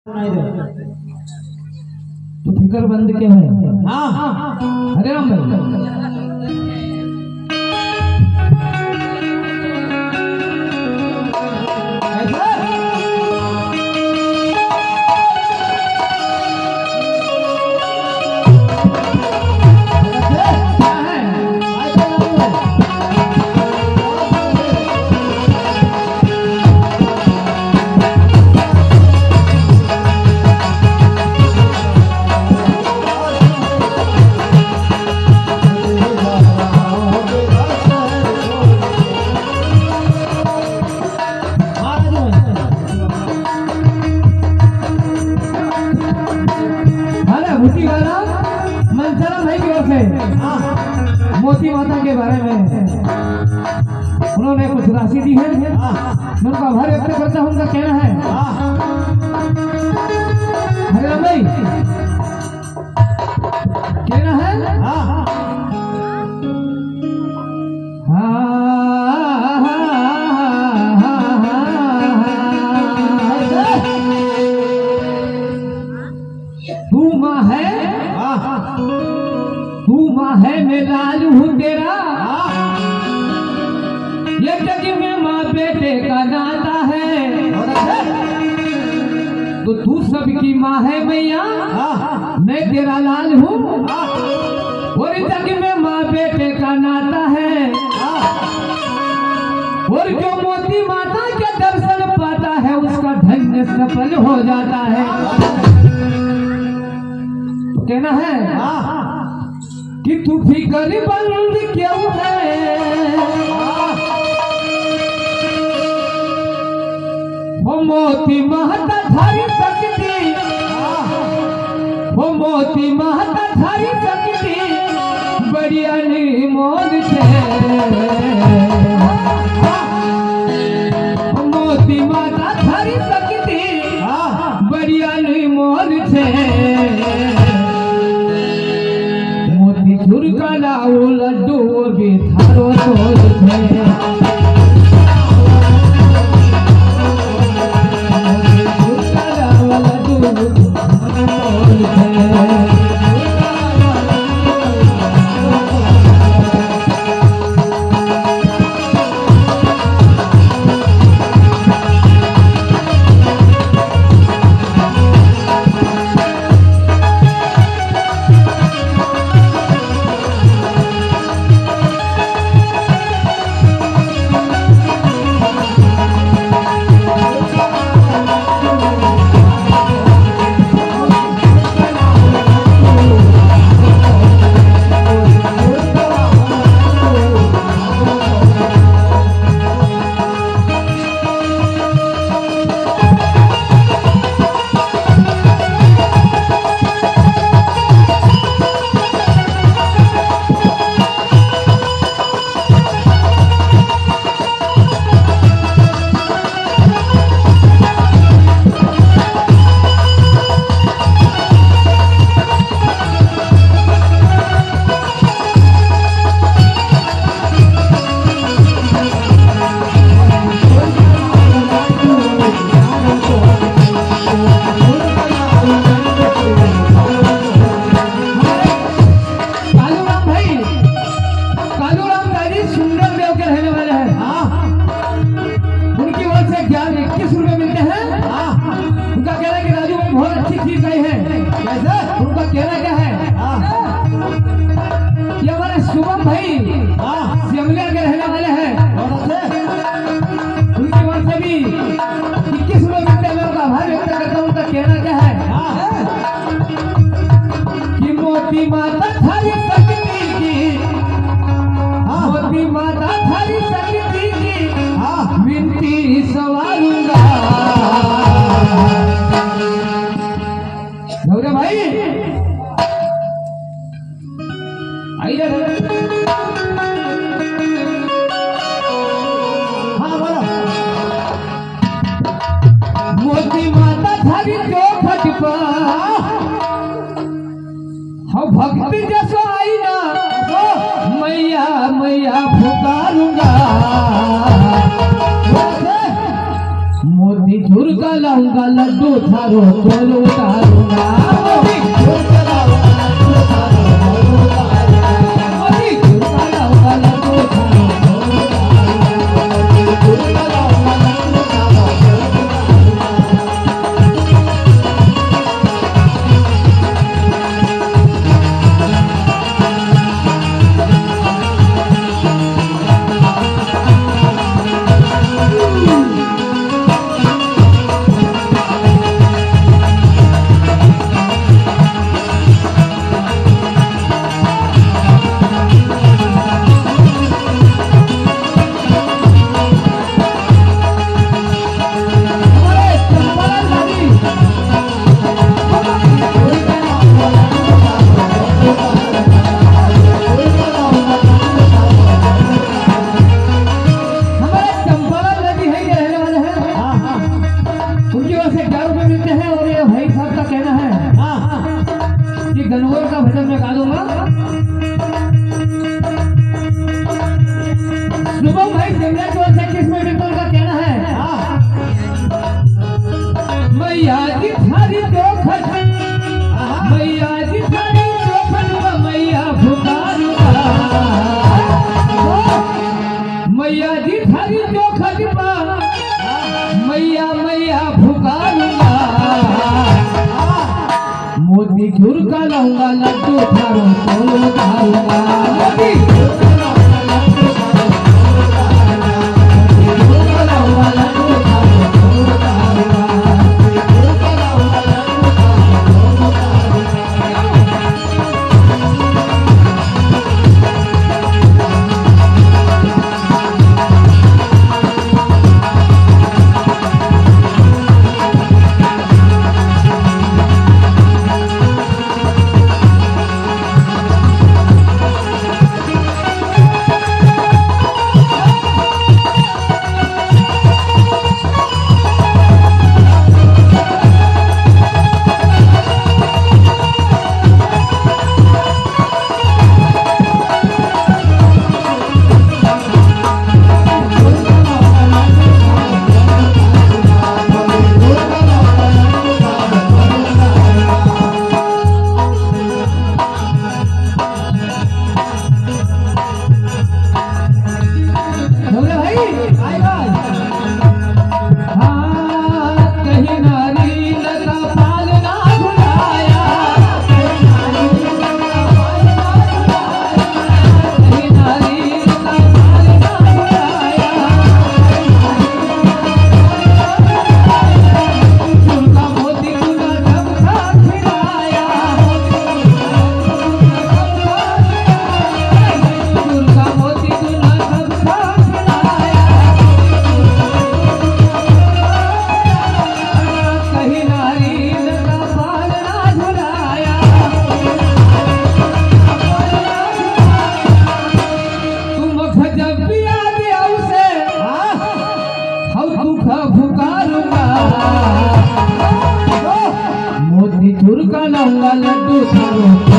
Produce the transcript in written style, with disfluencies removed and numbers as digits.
तो फिक्रमंद के है। हाँ अरे राम भाई मोती माता के बारे में उन्होंने कुछ राशि दी है। मैं उनका आभार व्यक्त करता हूँ। उनका कहना है हरे राम भाई कहना है तू माँ है तू माँ है मैं लाल हूँ तेरा ये जग में माँ बेटे का नाता है। तो तू सबकी माँ है मैया मैं तेरा लाल हूँ और जग में माँ बेटे का नाता है। और जो मोती माता के दर्शन पाता है उसका धन्य सफल हो जाता है। तो कहना है कि तू फिक्रमंद क्यों है वो मोती माता थारी सकती वो मोती माता थारी सकती बड़ी अनमोल है। मोती माता थारी सकती बड़ी अनमोल है। झुरका लाओ लड्डू भी थारो तोल है। झुरका लाओ लड्डू तोल है। उनका कहना क्या है ये हमारे शुभम भाई सिमलिया के रहने वाले हैं। उनकी ओर से भी 21 रुपये मिलते हैं। उनका आभार व्यक्त करता हूँ। उनका कहना क्या है कि मोती माता थारी सकती की मोती माता थारी सकती की विनती सवारूंगा। भाई आइए हाँ बोलो। मोती माता थारी जो खट पर का लाऊंगा लड्डू थारो तोल उतारूंगा मोती झुर का लाऊंगा लड्डू थारो तोल उतारूंगा मोती झुर का लाऊंगा लड्डू थारो तोल उतारूंगा मोती झुर का लाऊंगा लड्डू थारो तोल गनगौर का भजन मैं गा दूंगा। शुभम भाई जंगल की ओर से 21 मिनट का कहना है मैया जी थारी चौखट मैया जी थारी चौखट मैया पुकारूंगा मैया जी थारी चौखट मैया मैया पुकारूंगा मोती झुर का लाऊंगा लड्डू थारो तोल उतारूंगा मोती झुर का लाऊंगा लड्डू थारो तोल उतारूंगा मोती झुर का लाऊंगा लड्डू थारो तोल उतारूंगा मोती झुर का लाऊंगा लड्डू थारो तोल मोती झुर का लाऊंगा लड्डू थारो